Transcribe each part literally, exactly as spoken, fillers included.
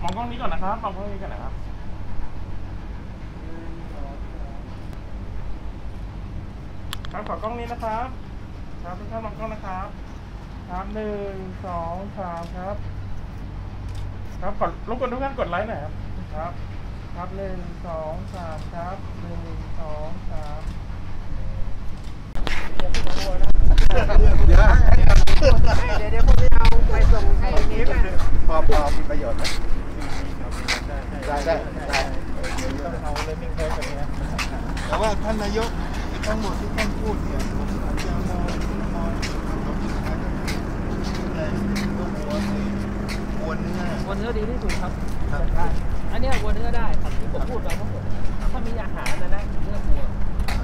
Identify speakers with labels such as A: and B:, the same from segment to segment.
A: มองกล้องนี้ก่อนนะครับมองกล้องนี้ก่อนนะครับครับขอกล้องนี้นะครับครับทุกท่านมองกล้องนะครับครับหนึ่งสองสามครับครับกดรบกวนทุกท่านกดไลค์หน่อยครับครับครับหนึ่งสองสามครับหนึ่งสองสามเดี๋ยวเดี๋ยวเดี๋ยวเดี๋ยวผมจะเอาไปส่งให้นี้กันพอพอมีประโยชน์ไหมได้ได้ได้ต้องเอาเลยมิ่งแค่แบบนี้นะแต่ว่าท่านนายกทั้งหมดที่ท่านพูดเนี่ยผมอาจจะมองมองอะไรก็วัววัวเนื้อ
B: วัวเนื้อดีที่สุดครับอันนี้วัวเนื้อได้ครับที่ผมพูดไปทั้งหมดถ้ามีอาหารนะนะเนื้อวัว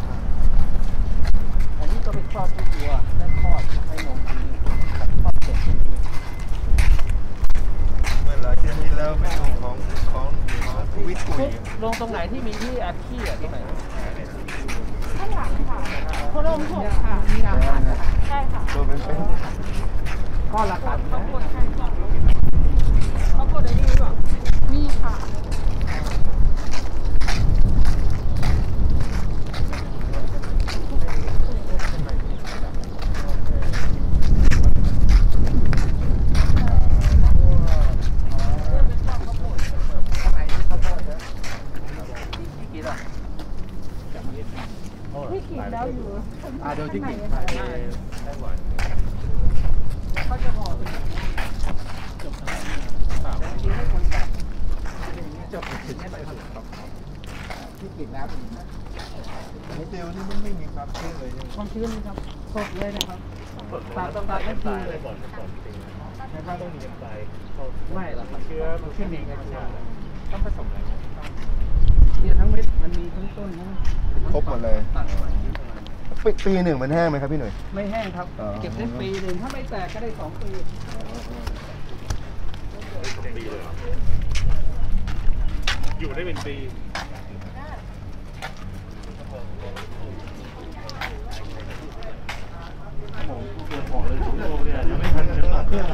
B: อันนี้ก็เป็นครอบที่วัวและครอบให้นมครอบเสร็จ
A: เมื่อหลายเดือนที่แล้วเป็นของของของของวิทย์ปุ๋ย
B: ลงตรงไหนที่มีที่อัดขี้อ่ะตรงไหน
C: ข้างหลังค่ะโคลมหกค่ะใช่ค่ะ
A: ตัวเป็นเป็น
B: ข้อละครับ
C: เขากดใครก่อนเขากดได้ดีหรือเปล่ามีค่ะที่ขีดแล้วอยู่
A: อ่าโดยที่ขีด
C: เขาจะบอก
B: จบให้คนจับจบถึงให้ไปผลิต
A: ที่ขีดแล้วในเซลล์นี่มันไม่มีความชื้นเลย
B: ความชื้นครับสดเลยนะครับตัดต้องตัดไม่ทีเลย
A: ใช่ไหมต้องมีน้ำตาล
B: ไม่หรอกครับ
A: เชื้อมันขึ้นเองในตัวต้องผสมอะไร
B: เนี่ยทั้งเม็ดมันมีทั้งต้นทั้ง
A: ครบหมดเลยปีปีหนึ่งมันแห้งไหมครับพี่หนุ่ย
B: ไม่แห้งครับเก็บได้ปีหนึ่งถ้าไม่แตกก็ได้สองปี
A: อยู่ได้เป็นปีเกิดหอเลยทุกโลกเนี่ยยังไม่ทันจะตัดเครื่อง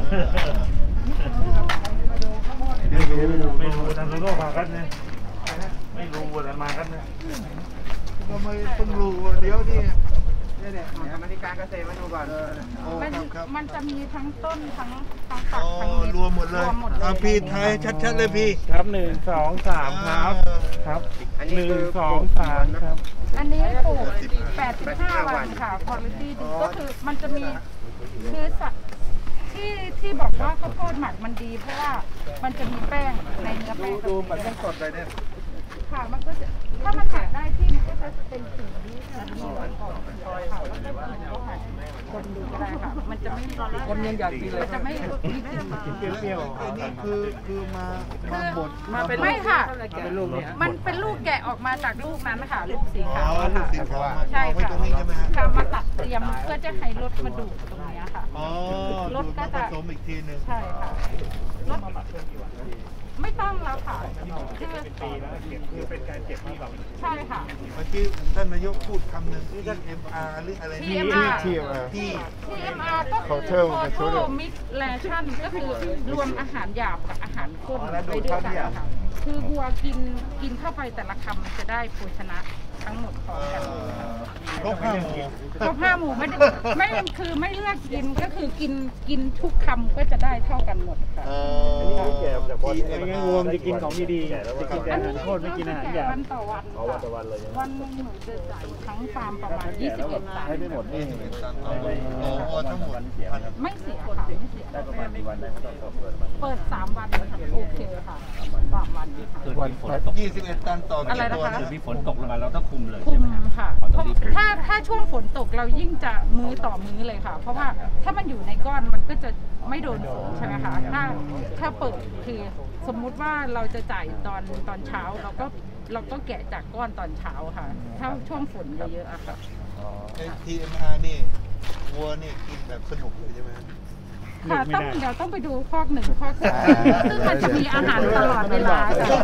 A: ไม่รู้ไม่รู้ทางโลกมากันเนี่ยไม่รู้อะไรมากันเนี่ยทำไมต้องรู้เดี๋ยวดิเนี่ยเนี่ยมาที่การเกษตรมาดูก่อน
C: มันมันจะมีทั้งต้นทั้งทั้งฝักทั้งเม็ด
A: รวมหมดเลยอ่ะพี่ไทยชัดๆเลยพี่
B: ครับหนึ่งสองสามครับครับหนึ่งสองสามครับ
C: อันนี้ปลูกแปดสิบห้าวันค่ะคุณภาพดีก็คือมันจะมีคือสัตว์ที่ที่บอกว่าข้าวโพดหมักมันดีเพราะว่ามันจะมีแป้งในเนื้อแป้ง
A: ดูมันต้องสดเลยเนี่ย
C: ค่ะมันก็จะถ้ามันหมักได้ที่มันก็จะเป็นสีนี้ค่ะมีหวานออกค่ะแล้วก็มันก็หมักคนดูก็ได้ค่ะมันจะไม่
B: คนยังอยากกินเลย
C: มันจะไม่
A: เปรี้ยวๆอันนี้คือคือมามาบด
C: มาเป็นไม่ค่ะมันเป็นลูกแกะออกมาจากลูกนั้นค่ะลูกสีขาวค่ะใช่ค่ะค่ะมาตัดเตรียมเพื่อจะให้รถมาดูตรงนี้ค่ะ
A: รถก็จะผสมอีกทีหนึ่ง
C: ใช่ค่ะรถไม่ต้องแล้วค่ะคือเป็นปีแล้วคือเป็นการเก็บที่แบบใช่ค่ะ
A: เมื่อกี้ท่านนายกพูดคำหนึ่งที่ ที เอ็ม อาร์ หรืออะไร
C: ที เอ็ม อาร์
A: ที่ ที
C: เอ็ม อาร์ ก็คือ Total Mixation ก็คือรวมอาหารหยาบกับอาหารข้นไปด้วยกันค่ะคือวัวกินกินเข้าไปแต่ละคำมันจะได้โภชนะทั้งหมดของกัน
A: ครบห้าหมู่
C: ครบห้าหมู่ไม่ไม่คือไม่เลือกกินก็คือกินกินทุกคำก็จะได้เท่ากันหมดค่ะ
B: ไม่งั้นวัวจะกินของดีๆจะกินอาหารโคตรไม่กินอาหารหยาบ
C: วันต่อวันวันต่อวันเลยวันหนึ่งหนูจะจ่ายทั้งฟาร์มประมาณยี่สิบเอ็ดตัน
A: ไม่หมดนี่โอ้ทั้งหมด
C: ไม่เสียค่ะไม่เสียได้ประมาณกี่วันได้เปิดสามวันโอเคค่ะสามวัน
A: วันยี่สิบเอ็ดตันต่อ
C: อะไรนะคะ
B: คือมีฝนตกลงมาเราต้องคุมเลย
C: คุมค่ะถ้าถ้าช่วงฝนตกเรายิ่งจะมื้อต่อมื้อเลยค่ะเพราะว่าถ้ามันอยู่ในก้อนมันก็จะไม่โดนฝนใช่ไหมคะถ้าถ้าเปิดคือสมมุติว่าเราจะจ่ายตอนตอนเช้าเราก็เราก็แกะจากก้อนตอนเช้าค่ะถ้าช่วงฝนเยอะๆอะค่ะ
A: ที เอ็ม อาร์ นี่วัวนี่กินแบบสนุกเลยใช่ไหม
C: ค่ะต้องเดี๋ยวต้องไปดูคอกหนึ่งคอกสองซึ่งมันจะมีอาหารตลอดเวลา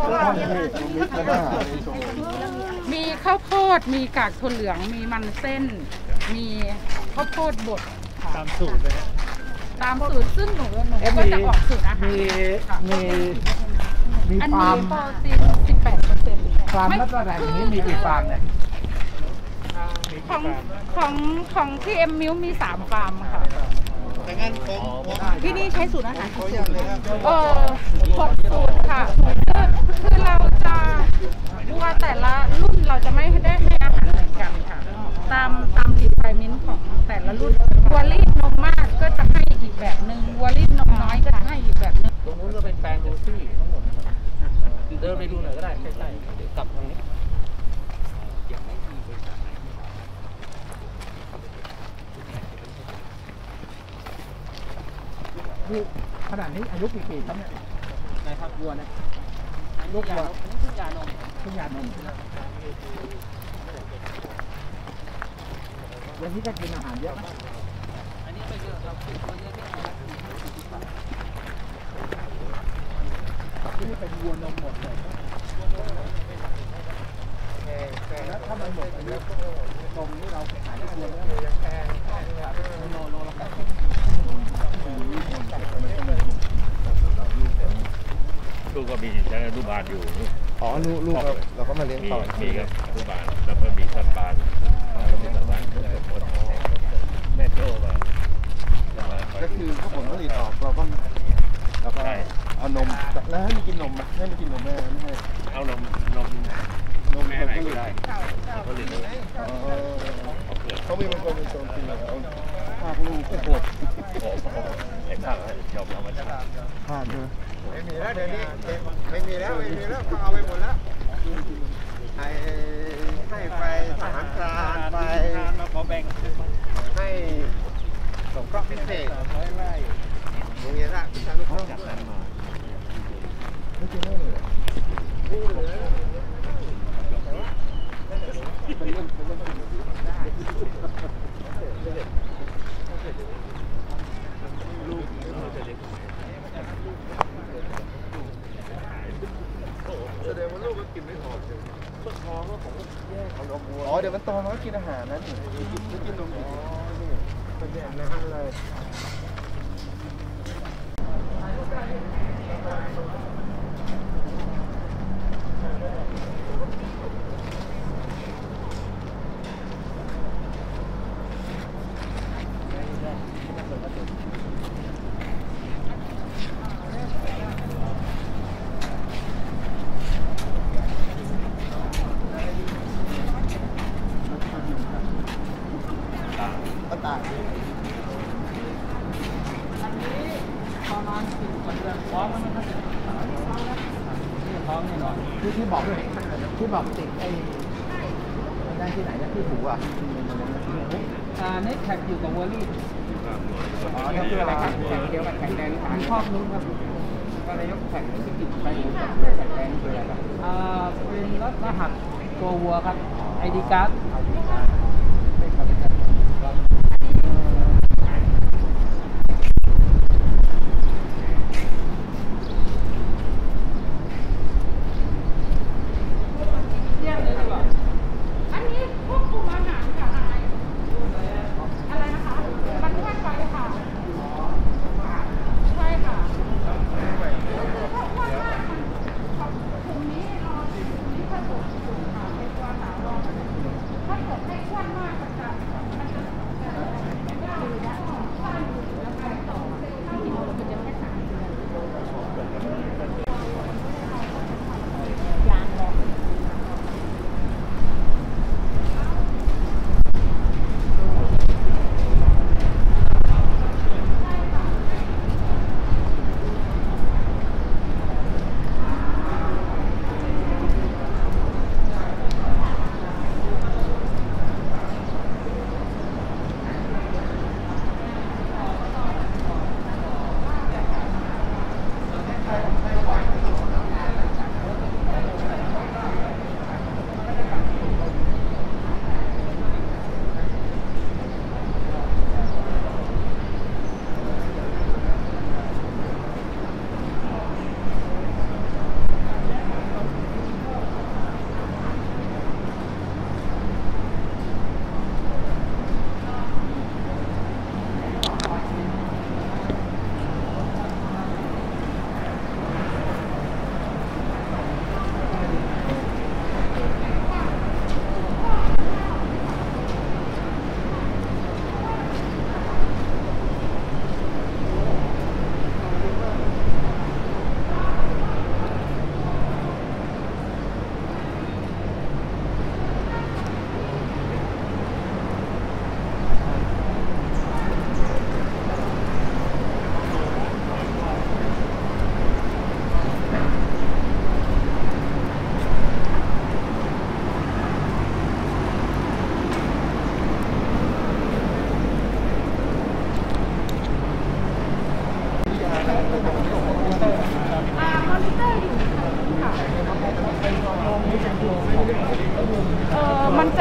C: มีข้าวโพดมีกากถั่วเหลืองมีมันเส้นมีข้าวโพดบด
B: ตามสูตรเลย
C: ตามสูตรซึ่งหนูหนูก็จะออกสูตรอาหาร
B: มีมี
A: มี
C: อัน
A: ฟา
C: นี้
A: ร์ม
C: โปรตีนสิบแปดเปอร์เซ็นต์
A: ฟาร์มลักษณะอย่างนี้มีกี่ฟาร์มเนี่ย
C: ของของของที่เอ็มมิวมีสามฟาร์มค่ะ
D: แต่งั้นผมผม
C: ที่นี่ใช้สูตรอาหารกี่สูตรเออหกสูตรค่ะคือคือเราจะวัวแต่ละรุ่นเราจะไม่ได้ให้อาหารเหมือนกันค่ะ ตามตามรีไฟเมนต์ของแต่ละรุ่นวัวรีดนมมากก็จะให้อีกแบบหนึ่งวัวรีดนมน้อยก็จะให้อีกแบบหนึ่ง
B: ตรงนู้นก็เป็นแปลงดูซี่ทั้งหมดนะครับเดินไปดูหน่อยก็ได้ใกล้ๆเดี๋ยวกลับทางนี้
A: คือขนาดนี้อายุกี่ปีครับเนี่ย
B: นะครับวัวนะ
A: ลูกวัว
B: อันนี้เพิ่งยานม
A: เพิ่งหย่านมแล้วที่จะกินอาหารเยอะไหม
B: อันนี้ไม่เยอะครับตัวเยอะที่
A: ที่นี่เป็นวัวนมหมดเลยแล้วถ้ามันหมดอายุนมนี่เราขายได้วัวแล้วโลโลละแปดสิบ
E: ลูกก็มีชั้นอนุบาลอยู่
D: อ๋อลูกลูกเราเราก็มาเลี้ยง
E: มี
D: ต่อ
E: มีครับอนุบาลแล้วก็มีสัตว์บานแล้วก็มีสัตว์บานแม่โจ้มา
D: ก็คือถ้าผลผลิตออกเราก็เราก็เอานมแล้วให้มันกินนมไหมให้มันกินนมแม่ไม่ให้
E: เอานมนม
D: นม
E: แม่ไหนก็ได้ผลิตเลย
D: อ๋อเขามีเป็นคนเป็นโซนกินแล้วภาคลูกโอ้โห
E: โอ้โหเห็นท่าแล้วยอมธรรมชาติ
D: ภาคเลย
F: ไม่มีแล้วเดี๋ยวนี้ไม่มีแล้วไม่มีแล้วเขาเอาไปหมดแล้วให้ให้ไปทหารพรานไป
B: มาขอแบ่ง
F: ให้สงเคราะห์พิเศษโรงเรียนราชวิชานุเคราะห์
D: ไม่กินได้เลยเป็นเรื่องเป็นเรื่องแสดงว่าลูกก็กินไม่พอเลยอ๋อเดี๋ยวมันโตมันก็กินอาหารนั้นไม่กินนมอ๋อนี่เป็นอย่างนั้นเลย ก็ตาย
B: ประมาณสิบกว่าเดือนพร้อมแล้วมันก็จะพร้อมแน่นอน
A: ที่ที่บอกที่บอกติดไอ้ได้ที่ไหนนะที่หูอ่ะ
B: อ่าเน็ตแท็กอยู่กับวอลลี่
A: อ๋อนี่คืออะไรครับแข่งเดียวกับแข่งแดงฐาน
B: มีครอบนู้นครับ
A: ก็เลยยกแข่งที่ติดไปหูกับแข่งแดงคืออะไรครับ
B: อ่าเป็นรหัสตัววัวครับ ไอ ดี การ์ด
C: อันนี้ควบคุมอาหารค่ะอะไรนะคะ มันอ้วนไปค่ะ ใช่ค่ะถ้าอ้วนมากกลุ่มนี้รอถึงนี้ผสมสูงค่ะเป็นตัวสาวรองถ้าเกิดให้อ้วนมากมันจะมันจะ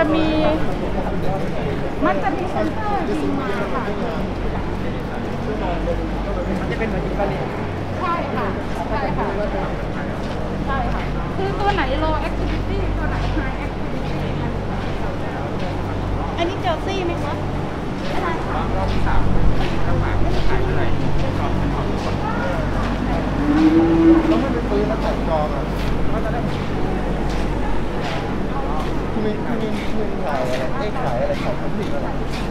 C: มีมันจะมีเซ็นเซอร์ยิงมาค่ะมันจะเป็นเหมือนอินฟราเรดใช่ค่ะใช่ค่ะใช่ค่ะคือตัวไหน low activity ตัวไหน high activity
G: อันนี้เจอซี่ไหมคะไม่ใช่ค่ะ
F: รอบสามระหว่างขายเท่าไหร่ก็เป็นของคน
D: แล้วไม่ไปซื้อแล้วแต่จองอ่ะคุณมีคุณมีคุณมีขายอะไรไอ้ขายอะไรของทั้งสิ่งอะไร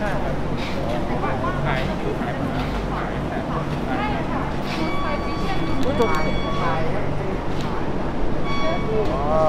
F: ขายคือขายผลไม้ขายแต่ต้นไม้
C: ใช่ค่ะคือไฟฟิชเชน
D: ผู้ชมขายอ๋อ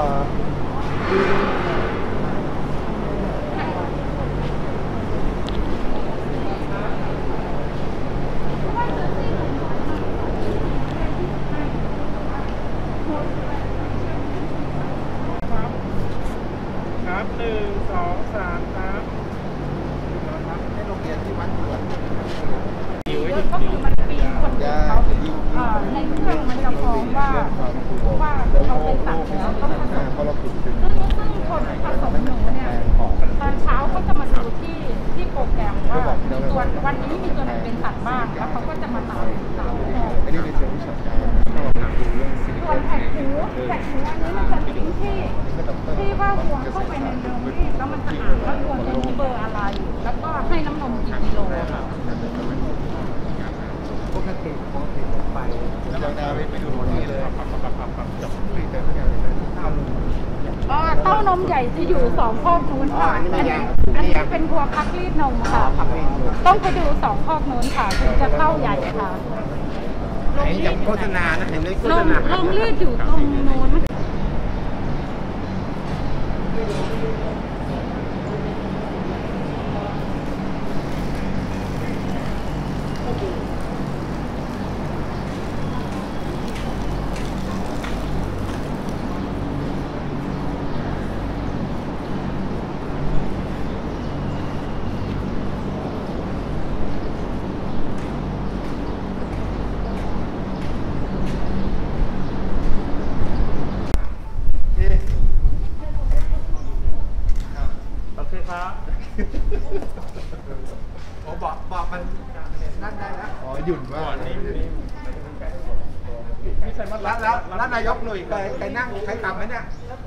F: ครับหนึ่งสองสามครับให้โรงเรียนที่วัดด่วน
C: ก็คือมันปีนคนเดียวเขาอ่าในเครื่องมันจะฟ้องว่าว่าเขาไปตัดแล้วก็ผสม
D: เพราะเราขุดเป็น
C: ซึ่งซึ่งคนผสมหนูเนี่ยตอนเช้าเขาจะมาดูที่ที่โปรแกรมว่าตัววันนี้มีตัวไหนเป็นสัตว์บ้างแล้วเขาก็จะมาตามตาม
D: ไอ้นี่ในเชิงวิชาการถ้าเราไปดูเรื่องสิริ
C: ส่วนแผกหูแผกหูอันนี้มันจะทิ้งที่ที่ว่าห่วงเข้าไปในเนื้อมีดแล้วมันจะอ่านว่าตัวนี้เบอร์อะไร แล้วก็ให้น้ำนมกี่กิโลค่ะ
F: ปกติปกติผมไป
D: แล้วเราไปไปดูที่เลย
F: จับผลิตแต่ทุกอย่างเลยข้าวลุง
C: อ๋อเต้านมใหญ่จะอยู่สองคอกนู้นค่ะ อันนี้อันนี้เป็นวัวพักรีดนมค่ะ ต้องไปดูสองคอกนู้นค่ะถึงจะเข้าใหญ่ค่ะ
F: เห็นจากโฆษณานะเห็นในโฆ
C: ล
F: ษ
C: ง
F: ณา
C: ลงรีดอยู่ตรงนู้น
F: โอเคครับโอ้บอกบอกมันนั่นได้แล้ว
D: อ๋อหยุ่นมาก
F: แล้วแล้วแล้วนายกหนุ่ยเคยเคยนั่งใช้คำไหมเนี่ย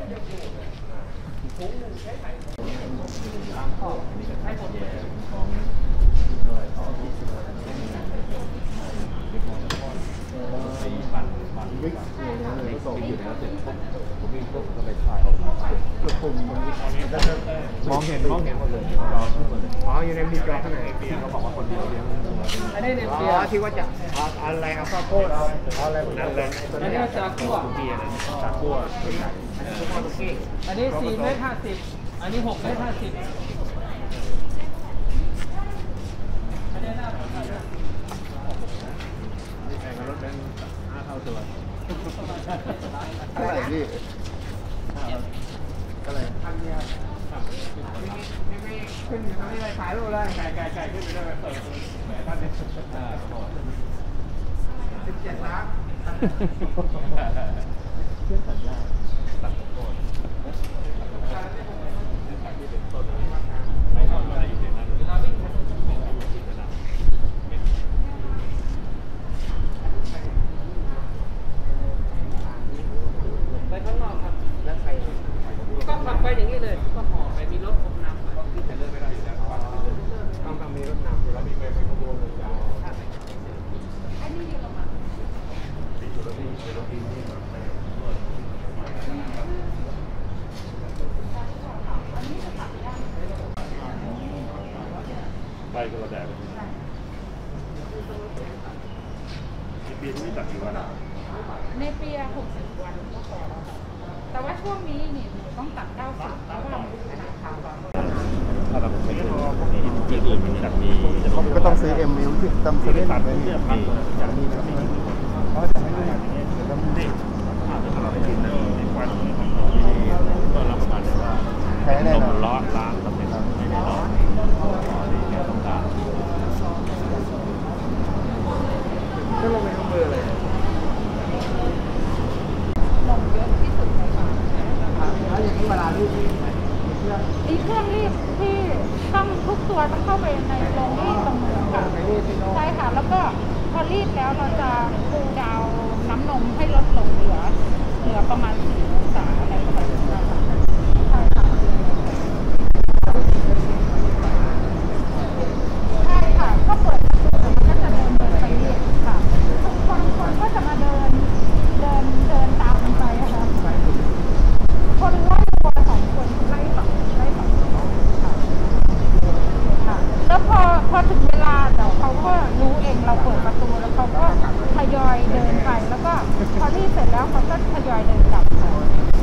D: มองเห็นมองเห็นหมดเลย
F: อ๋ออยู่ในมีจอข้างในเขาบอกว่าคนเดียวเลี้ยง
B: อันนี้เนี่ย
F: อ๋
B: เปีย
F: อที่ว่าจะเอาอะไรเอาข้าวโพดเอาเอาอะไรนั่นเลย
B: อันนี้จากขั้ว
F: เบียร์จากขั้ว
B: อันนี้สี่เมตรห้าสิบอันนี้หกเมตรห้าสิบอันนี้น่าสนใจนะ
F: แข่งกับรถเป็นห้าเท่าตัว
D: เท่าไหร่พี่เท่าไหร่
F: พันเนี่ยไม่ไม่ขึ้นอยู่ตรงนี้เลยถ่ายรูปเลยไก่ไก่ไก่ขึ้นไปด้วยเปิดแหมท่านเนี่ยสิบเจ็ดล้าน
D: เชื่อสัญญา
B: ไปข้างนอกครับ
F: แล้วใคร
B: ก็ขับไปอย่างนี้เลย ก็ห่อไปมีรถอมน้ำไป
F: ที่จะเลิกไม่ได้อยู่แล้วต้องต้องมีรถนำแล้วมีไปเป็นขบวนเลยยาว
E: ไปก็ระแดดมีปีที่ตัดกี่วันอ่ะ
C: ในปีหกสิบวันก็พอแล้วค่ะแต่ว่าช่วงนี้นี่หนูต้องตัดเก้าสิบเพราะว่ามันเป็นราคา
E: ถ้าเราไม่ได้มีที่อื่นมันจะมี
D: ก็ต้องซื้อเอ็มวิวที่ตำเซเว่น
E: ตัด
D: เลย
E: เนี่ยมีอย่างนี้นะมีเพราะจะไม่ได้อย่างนี้จะต้องนี่ถ้าเราได้กินนะในควันก็รับประกันได้ว่า
D: แพ้แน่
E: น
D: น
E: ม
D: อน
E: ร้อนล้างสำเร็จไม่ได้ร้อนนี่แค่ต้องการ
F: ก็ลงไปข้างเบอร์เลย
C: นมเยอะที่สุดในฟาร์ม
F: แล้วอย่างนี้เวลาลูกมีเพื่อน
C: มีเครื่องรีดที่ต้องทุกตัวต้องเข้าไปในโรงรีดตรงเหมืองค่ะใช่ค่ะแล้วก็พอรีดแล้วเราจะคูลดาวน์น้ำนมให้ลดลงเหลือเหลือประมาณสี่องศาอะไรประมาณนี้ค่ะใช่ค่ะใช่ค่ะก็เปิดประตูมันก็จะเดินเดินไปเรื่อยค่ะทุกคนคนก็จะมาเดินเดินเดินตามมันไปค่ะคนไล่วัวสองคนไล่สองไล่สองค่ะค่ะแล้วพอพอถึงเวลาเดี๋ยวเขาก็รู้เองเราเปิดประตูแล้วเขาก็ทยอยเดินไปแล้วก็พอที่เสร็จแล้วเขาก็ทยอยเดินกลับค่ะ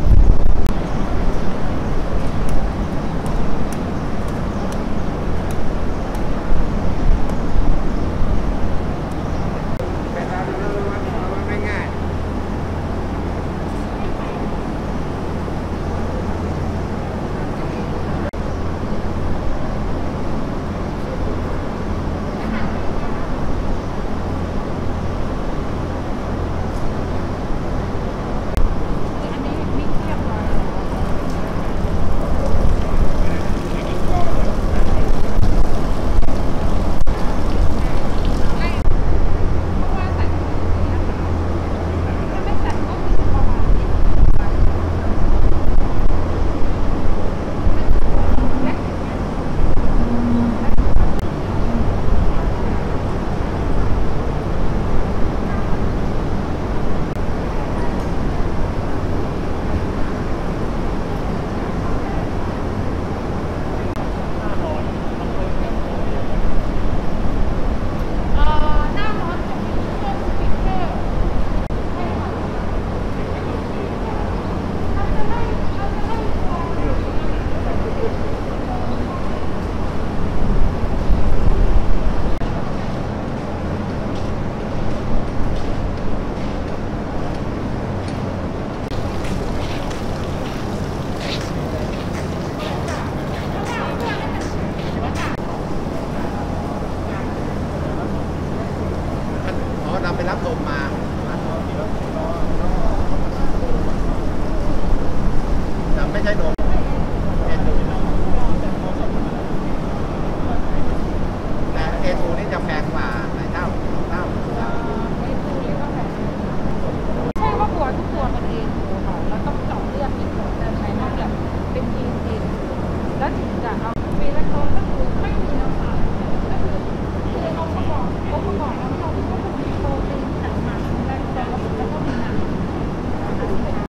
F: เราไปรับลมมาแต่ไม่ใช่นมแต่เอทูนี่จะแพงกว่าหลายเท่าเท่า
C: เอทูนี่ก็แบบใช่ว่าวัวทุกตัวมันเองค่ะแล้วต้องเจาะเลือดอีกคนในนอกจากเป็นยีนเองแล้วถึงจะเอาเวลาโตก็คือไม่มีน้ำตาลก็คือคือเอาประกอบเอาประกอบน้ำนม